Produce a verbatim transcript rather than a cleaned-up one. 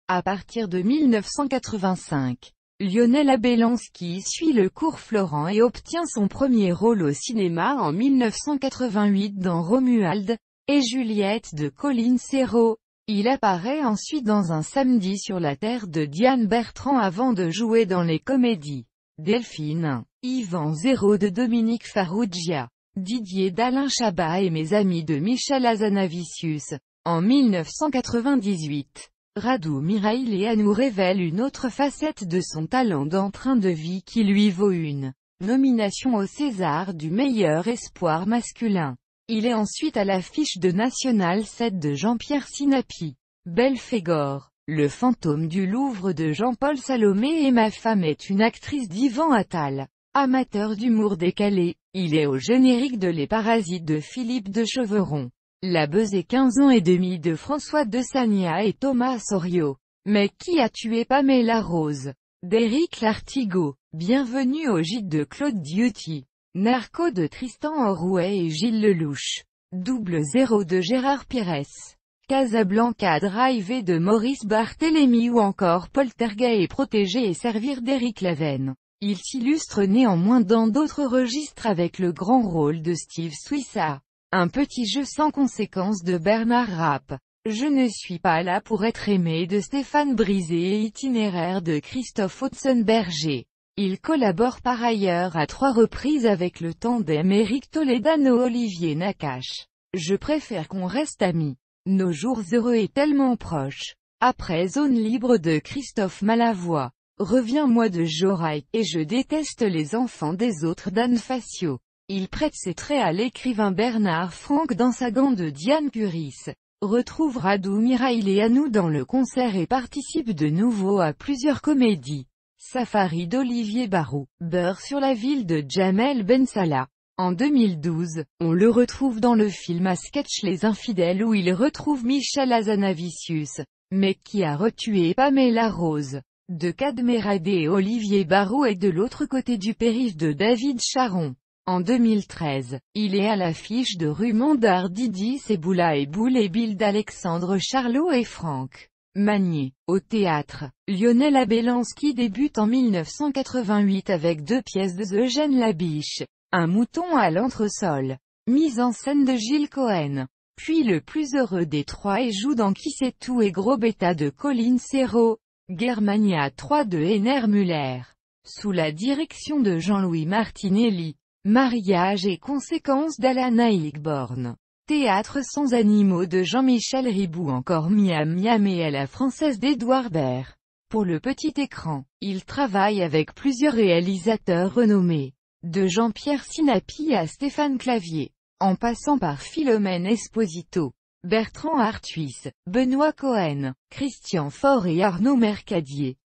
À partir de mille neuf cent quatre-vingt-cinq, Lionel Abelansky suit le cours Florent et obtient son premier rôle au cinéma en mille neuf cent quatre-vingt-huit dans Romuald et Juliette de Colin Serrault. Il apparaît ensuite dans Un samedi sur la Terre de Diane Bertrand avant de jouer dans les comédies Delphine, Yvan Zéro de Dominique Farrugia, Didier d'Alain Chabat et Mes amis de Michel Hazanavicius. En mille neuf cent quatre-vingt-dix-huit, Radu Mirailheanu révèle une autre facette de son talent d'entrain de vie qui lui vaut une nomination au César du meilleur espoir masculin. Il est ensuite à l'affiche de National sept de Jean-Pierre Sinapi, Belphégor, Le fantôme du Louvre de Jean-Paul Salomé et Ma femme est une actrice d'Yvan Attal. Amateur d'humour décalé, il est au générique de Les Parasites de Philippe de Cheveron. La Beuse et quinze ans et demi de François de Sagna et Thomas Sorio. Mais qui a tué Pamela Rose d'Éric Lartigot. Bienvenue au gîte de Claude Dieuty. Narco de Tristan Orouet et Gilles Lelouch. Double zéro de Gérard Pires. Casablanca Drive de Maurice Barthélémy ou encore Poltergeist Protéger et servir d'Éric Laven. Il s'illustre néanmoins dans d'autres registres avec le grand rôle de Steve Swissa. Un petit jeu sans conséquence de Bernard Rapp. Je ne suis pas là pour être aimé de Stéphane Brisé et Itinéraire de Christophe Hotzenberger. Il collabore par ailleurs à trois reprises avec le tandem Éric Toledano-Olivier Nakache. Je préfère qu'on reste amis. Nos jours heureux est tellement proche. Après Zone libre de Christophe Malavoie. Reviens-moi de Joraï, et Je déteste les enfants des autres d'Anne Facio. Il prête ses traits à l'écrivain Bernard Franck dans Sagan de Diane Curis. Retrouve Radu Mirailheanu dans le concert et participe de nouveau à plusieurs comédies. Safari d'Olivier Barou, Beurre sur la ville de Jamel Ben Salah. En deux mille douze, on le retrouve dans le film à sketch Les Infidèles où il retrouve Michel Hazanavicius. Mais qui a retué Pamela Rose de Cadmerade et Olivier Barou est de l'autre côté du périph' de David Charon. En deux mille treize, il est à l'affiche de Rue Mandar Didi Seboula et Boule et Bill d'Alexandre Charlot et Franck Magnier. Au théâtre, Lionel Abelansky débute en mille neuf cent quatre-vingt-huit avec deux pièces de Eugène Labiche, Un mouton à l'entresol, mise en scène de Gilles Cohen. Puis Le plus heureux des trois et joue dans Qui sait tout et Gros Bêta de Colin Serrault, Germania trois de Heiner Müller. Sous la direction de Jean-Louis Martinelli. Mariage et conséquences d'Alana Hilborn. Théâtre sans animaux de Jean-Michel Ribou encore Miam Miam et à la française d'Édouard Baird. Pour le petit écran, il travaille avec plusieurs réalisateurs renommés. De Jean-Pierre Sinapi à Stéphane Clavier. En passant par Philomène Esposito, Bertrand Artuis, Benoît Cohen, Christian Faure et Arnaud Mercadier.